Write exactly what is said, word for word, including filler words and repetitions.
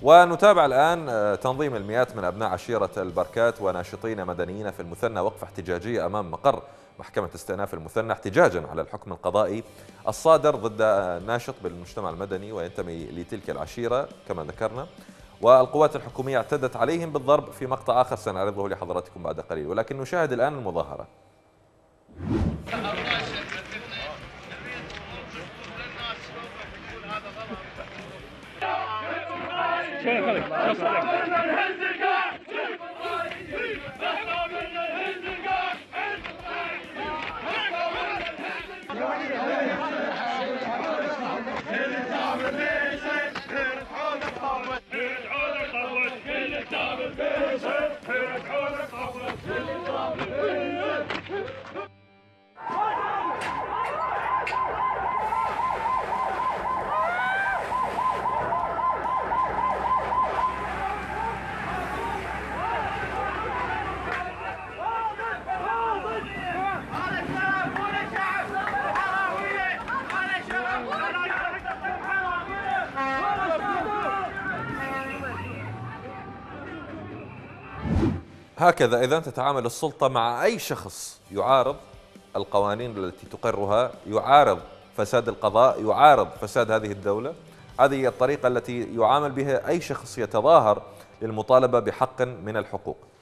ونتابع الآن تنظيم المئات من أبناء عشيرة البركات وناشطين مدنيين في المثنى وقفة احتجاجية أمام مقر محكمة استئناف المثنى احتجاجا على الحكم القضائي الصادر ضد ناشط بالمجتمع المدني وينتمي لتلك العشيرة كما ذكرنا. والقوات الحكومية اعتدت عليهم بالضرب في مقطع آخر سنعرضه لحضراتكم بعد قليل، ولكن نشاهد الآن المظاهرة. هكذا إذا تتعامل السلطة مع أي شخص يعارض القوانين التي تقرها، يعارض فساد القضاء، يعارض فساد هذه الدولة. هذه هي الطريقة التي يعامل بها أي شخص يتظاهر للمطالبة بحق من الحقوق.